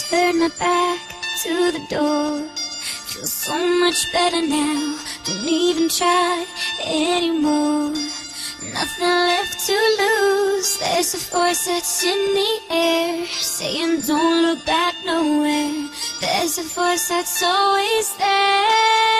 Turn my back to the door. Feel so much better now. Don't even try anymore. Nothing left to lose. There's a force that's in the air, saying don't look back nowhere. There's a force that's always there.